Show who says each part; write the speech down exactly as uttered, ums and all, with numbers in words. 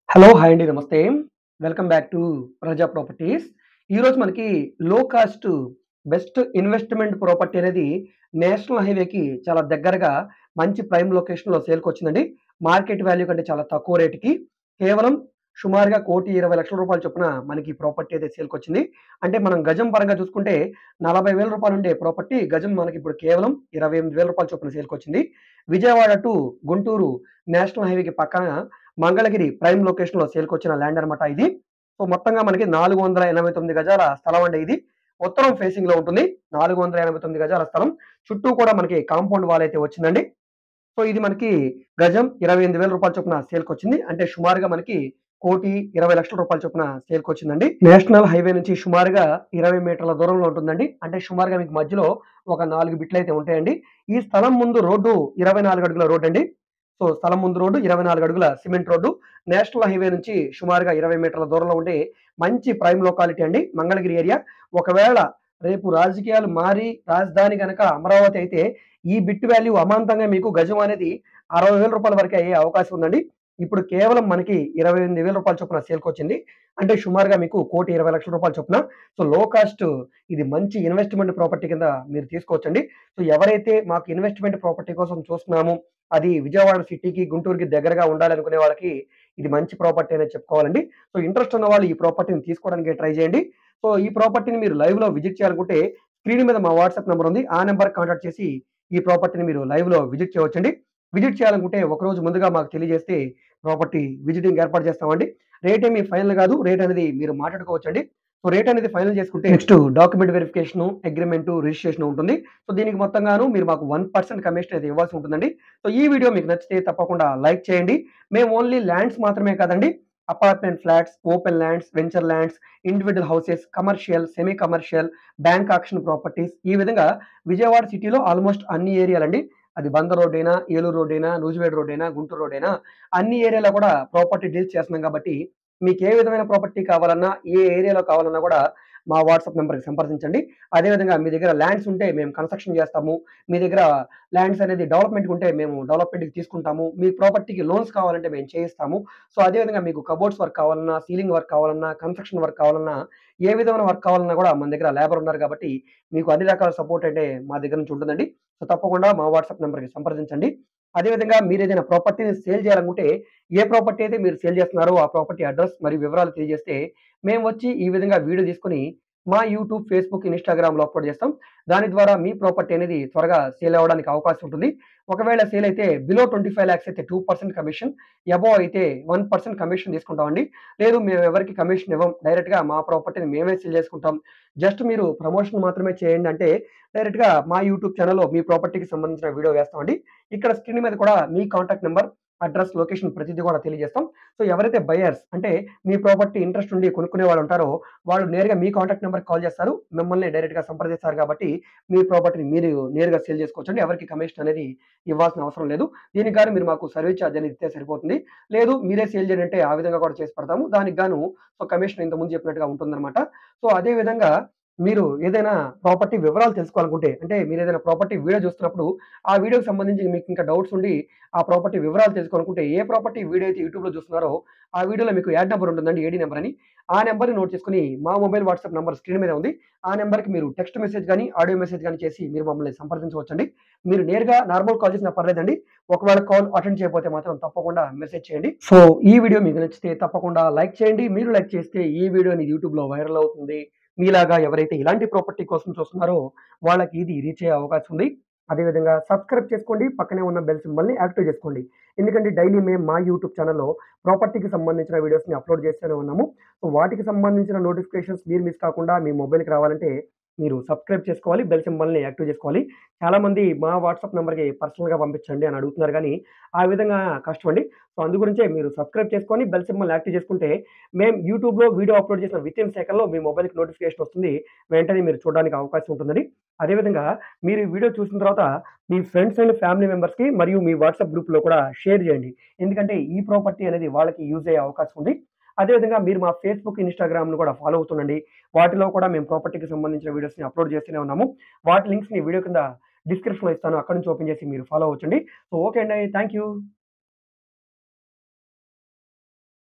Speaker 1: Hello! Hi అండి. నమస్తే. Welcome back to Praja properties. ఈరోజు మనకి low cost best investment property అనేది నేషనల్ హైవేకి చాలా దగ్గరగా మంచి ప్రైమ్ లొకేషన్‌లో సేల్‌కొచ్చిందండి. మార్కెట్ వాల్యూ కంటే చాలా తక్కువ రేట్‌కి కేవలం సుమారుగా ఒక కోటి ఇరవై లక్షల రూపాయల చొప్పున మనకి ఈ ప్రాపర్టీ అయితే సేల్‌కొచ్చింది. అంటే మనం గజం పరంగా చూసుకుంటే నలభై వేల రూపాయలు ఉండే ప్రాపర్టీ గజం మనకిప్పుడు కేవలం ఇరవై ఎనిమిది వేల రూపాయల చొప్పున సేల్‌కొచ్చింది. విజయవాడ టు గుంటూరు నేషనల్ హైవేకి పక్కన మంగళగిరి ప్రైమ్ లొకేషన్‌లో సేల్‌కొచ్చిన ల్యాండ్ అనమాట ఇది. సో, మొత్తంగా మనకి నాలుగు వందల ఎనభై తొమ్మిది గజాల స్థలం అండి ఇది. ఉత్తరం ఫేసింగ్‌లో ఉంటుంది. నాలుగు వందల ఎనభై తొమ్మిది గజాల స్థలం. చుట్టూ కూడా మనకి కాంపౌండ్ వాల్ అయితే వచ్చిందండి. సో, ఇది మనకి గజం ఇరవై ఎనిమిది వేల రూపాయల చొప్పున సేల్‌కొచ్చింది. అంటే సుమారుగా మనకి ఒక కోటి ఇరవై లక్షల రూపాయల చొప్పున సేల్‌కొచ్చిందండి. నేషనల్ హైవే నుంచి సుమారుగా ఇరవై మీటర్ల దూరంలో ఉంటుందండి. అంటే సుమారుగా మీకు మధ్యలో ఒక నాలుగు బిట్లయితే ఉంటాయండి. ఈ స్థలం ముందు రోడ్డు ఇరవై నాలుగు అడుగుల రోడ్డండి. సో, స్థలం ముందు రోడ్డు ఇరవై నాలుగు అడుగుల సిమెంట్ రోడ్డు. నేషనల్ హైవే నుంచి సుమారుగా ఇరవై మీటర్ల దూరంలో ఉండే మంచి ప్రైమ్ లొకాలిటీ అండి మంగళగిరి ఏరియా. ఒకవేళ రేపు రాజకీయాలు మారి రాజధాని గనక అమరావతి అయితే ఈ బిట్ వాల్యూ అమాంతంగా మీకు గజం అనేది అరవై వేల రూపాయల వరకే అయ్యే అవకాశం ఉందండి. ఇప్పుడు కేవలం మనకి ఇరవై ఎనిమిది వేల రూపాయల చొప్పున సేల్‌కొచ్చింది. అంటే సుమారుగా మీకు ఒక కోటి ఇరవై లక్షల రూపాయల చొప్పున. సో, లో కాస్ట్ ఇది మంచి ఇన్వెస్ట్‌మెంట్ ప్రాపర్టీ కింద మీరు తీసుకోవచ్చండి. సో, ఎవరైతే మాకు ఇన్వెస్ట్‌మెంట్ ప్రాపర్టీ కోసం చూస్తున్నాము, అది విజయవాడ సిటీకి, గుంటూరుకి దగ్గరగా ఉండాలనుకునే వాళ్ళకి ఇది మంచి ప్రాపర్టీ అనేది చెప్పుకోవాలండి. సో, ఇంట్రెస్ట్ ఉన్న వాళ్ళు ఈ ప్రాపర్టీని తీసుకోవడానికి ట్రై చేయండి. సో, ఈ ప్రాపర్టీని మీరు లైవ్‌లో విజిట్ చేయాలనుకుంటే స్క్రీన్ మీద మా వాట్సాప్ నంబర్ ఉంది. ఆ నంబర్‌కి కాంటాక్ట్ చేసి ఈ ప్రాపర్టీని మీరు లైవ్‌లో విజిట్ చేయవచ్చండి. విజిట్ చేయాలనుకుంటే ఒకరోజు ముందుగా మాకు తెలియజేస్తే ప్రాపర్టీ విజిటింగ్ ఏర్పాటు చేస్తామండి. రేట్ ఏమి ఫైనల్ కాదు. రేట్ అనేది మీరు మాట్లాడుకోవచ్చండి. సో, రేట్ అనేది ఫైనల్ చేసుకుంటే next document verification, agreement, registration ఉంటుంది. సో, దీనికి మొత్తంగాను మీరు మాకు ఒక శాతం కమిషన్ అయితే ఇవ్వాల్సి ఉంటుందండి. సో, ఈ వీడియో మీకు నచ్చితే తప్పకుండా లైక్ చేయండి. మేము ఓన్లీ ల్యాండ్స్ మాత్రమే కాదండి, apartment flats, open lands, venture lands, individual houses, commercial, semi commercial, bank auction properties ఈ విధంగా విజయవాడ సిటీలో ఆల్మోస్ట్ అన్ని ఏరియాలండి. అది బంద రోడ్ అయినా, ఏలూరు రోడ్ అయినా, నూజివీడు రోడ్ అయినా, గుంటూరు రోడ్ అయినా అన్ని ఏరియాలో కూడా ప్రాపర్టీ డీల్స్ చేస్తున్నాం కాబట్టి మీకు ఏ విధమైన ప్రాపర్టీ కావాలన్నా, ఏ ఏరియాలో కావాలన్నా కూడా మా వాట్సాప్ నంబర్‌కి సంప్రదించండి. అదేవిధంగా మీ దగ్గర ల్యాండ్స్ ఉంటే మేము కన్‌స్ట్రక్షన్ చేస్తాము. మీ దగ్గర ల్యాండ్స్ అనేది డెవలప్‌మెంట్‌కి ఉంటే మేము డెవలప్‌మెంట్‌కి తీసుకుంటాము. మీ ప్రాపర్టీకి లోన్స్ కావాలంటే మేము చేయిస్తాము. సో, అదేవిధంగా మీకు కబోర్డ్స్ వర్క్ కావాలన్నా, సీలింగ్ వర్క్ కావాలన్నా, కన్‌స్ట్రక్షన్ వర్క్ కావాలన్నా, ఏ విధమైన వర్క్ కావాలన్నా కూడా మన దగ్గర లేబర్ ఉన్నారు కాబట్టి మీకు అన్ని రకాల సపోర్ట్ అంటే మా దగ్గర నుంచి ఉంటుందండి. సో, తప్పకుండా మా వాట్సాప్ నంబర్‌కి సంప్రదించండి. అదేవిధంగా మీరేదైనా ప్రాపర్టీని సేల్ చేయాలనుకుంటే ఏ ప్రాపర్టీ అయితే మీరు సేల్ చేస్తున్నారో ఆ ప్రాపర్టీ అడ్రెస్ మరియు వివరాలు తెలియజేస్తే మేము వచ్చి ఈ విధంగా వీడియో తీసుకొని మా యూట్యూబ్, ఫేస్‌బుక్, ఇన్‌స్టాగ్రామ్‌లో అప్‌లోడ్ చేస్తాం. దాని ద్వారా మీ ప్రాపర్టీ అనేది త్వరగా సేల్ అవ్వడానికి అవకాశం ఉంటుంది. ఒకవేళ సేల్ అయితే బిలో ఇరవై ఐదు లాక్స్ అయితే రెండు శాతం కమిషన్, అబోవ్ అయితే ఒక శాతం కమిషన్ తీసుకుంటామండి. లేదు మేము ఎవరికీ కమిషన్ ఇవ్వం. డైరెక్ట్‌గా మా ప్రాపర్టీని మేమే సేల్ చేసుకుంటాం. జస్ట్ మీరు ప్రమోషన్ మాత్రమే చేయండి అంటే డైరెక్ట్‌గా మా యూట్యూబ్ ఛానెల్‌లో మీ ప్రాపర్టీకి సంబంధించిన వీడియో వేస్తామండి. ఇక్కడ స్క్రీన్ మీద కూడా మీ కాంటాక్ట్ నంబర్, అడ్రెస్, లొకేషన్ ప్రతిదీ కూడా తెలియజేస్తాం. సో, ఎవరైతే బయర్స్ అంటే మీ ప్రాపర్టీ ఇంట్రెస్ట్ ఉండి కొనుక్కునే వాళ్ళు ఉంటారో వాళ్ళు నేరుగా మీ కాంటాక్ట్ నంబర్‌కి కాల్ చేస్తారు. మిమ్మల్ని డైరెక్ట్‌గా సంప్రదిస్తారు కాబట్టి మీ ప్రాపర్టీని మీరు నేరుగా సేల్ చేసుకోవచ్చండి. ఎవరికీ కమిషన్ అనేది ఇవ్వాల్సిన అవసరం లేదు. దీనికి గాను మీరు మాకు సర్వీస్ చార్జ్ అనేది ఇస్తే సరిపోతుంది. లేదు మీరే సేల్ చేయండి అంటే ఆ విధంగా కూడా చేసి పెడతాము. దానికి గాను సో, కమిషన్ ఇంతకుముందు చెప్పినట్టుగా ఉంటుందన్నమాట. సో, అదే విధంగా మీరు ఏదైనా ప్రాపర్టీ వివరాలు తెలుసుకోవాలనుకుంటే అంటే మీరేదైనా ప్రాపర్టీ వీడియో చూస్తున్నప్పుడు ఆ వీడియోకి సంబంధించి మీకు ఇంకా డౌట్స్ ఉండి ఆ ప్రాపర్టీ వివరాలు తెలుసుకోవాలనుకుంటే ఏ ప్రాపర్టీ వీడియో అయితే యూట్యూబ్‌లో చూస్తున్నారో ఆ వీడియోలో మీకు యాడ్ నంబర్ ఉంటుందండి. ఏడీ నంబర్ అని. ఆ నంబర్‌ని నోట్ చేసుకొని మా మొబైల్ వాట్సాప్ నంబర్ స్క్రీన్ మీద ఉంది. ఆ నంబర్‌కి మీరు టెక్స్ట్ మెసేజ్ గాని, ఆడియో మెసేజ్ గాని చేసి మీరు మమ్మల్ని సంప్రదించవచ్చండి. మీరు నేరుగా నార్మల్ కాల్ చేసినా పర్లేదండి. ఒకవేళ కాల్ అటెండ్ చేయకపోతే మాత్రం తప్పకుండా మెసేజ్ చేయండి. సో, ఈ వీడియో మీకు నచ్చితే తప్పకుండా లైక్ చేయండి. మీరు లైక్ చేస్తే ఈ వీడియో అనేది యూట్యూబ్‌లో వైరల్ అవుతుంది. మీలాగా ఎవరైతే ఇలాంటి ప్రాపర్టీ కోసం చూస్తున్నారో వాళ్ళకి ఇది రీచ్ అయ్యే అవకాశం ఉంది. అదేవిధంగా సబ్స్క్రైబ్ చేసుకోండి. పక్కనే ఉన్న బెల్ సింబల్‌ని యాక్టివ్ చేసుకోండి. ఎందుకంటే డైలీ మేము మా యూట్యూబ్ ఛానెల్‌లో ప్రాపర్టీకి సంబంధించిన వీడియోస్‌ని అప్‌లోడ్ చేస్తూనే ఉన్నాము. సో, వాటికి సంబంధించిన నోటిఫికేషన్స్ మీరు మిస్ కాకుండా మీ మొబైల్‌కి రావాలంటే మీరు సబ్స్క్రైబ్ చేసుకోవాలి. బెల్ సింబల్‌ని యాక్టివ్ చేసుకోవాలి. చాలామంది మా వాట్సాప్ నంబర్‌కి పర్సనల్‌గా పంపించండి అని అడుగుతున్నారు గానీ, ఆ విధంగా కష్టమండి. సో, అందుగురించే మీరు సబ్స్క్రైబ్ చేసుకొని బెల్ సింబల్‌ని యాక్టివ్ చేసుకుంటే మేము యూట్యూబ్‌లో వీడియో అప్‌లోడ్ చేసిన వితిన్ సెకండ్‌లో మీ మొబైల్‌కి నోటిఫికేషన్ వస్తుంది. వెంటనే మీరు చూడడానికి అవకాశం ఉంటుందండి. అదేవిధంగా మీరు ఈ వీడియో చూసిన తర్వాత మీ ఫ్రెండ్స్ అండ్ ఫ్యామిలీ మెంబర్స్‌కి మరియు మీ వాట్సాప్ గ్రూప్‌లో కూడా షేర్ చేయండి. ఎందుకంటే ఈ ప్రాపర్టీ అనేది వాళ్ళకి యూజ్ అయ్యే అవకాశం ఉంది. అదేవిధంగా మీరు మా ఫేస్‌బుక్, ఇన్‌స్టాగ్రామ్‌ను కూడా ఫాలో అవుతుండండి. వాటిలో కూడా మేము ప్రాపర్టీకి సంబంధించిన వీడియోస్‌ని అప్‌లోడ్ చేస్తూనే ఉన్నాము. వాటి లింక్స్‌ని వీడియో కింద డిస్క్రిప్షన్‌లో ఇస్తాను. అక్కడి నుంచి ఓపెన్ చేసి మీరు ఫాలో అవ్వచ్చండి. సో, ఓకే అండి. Thank you.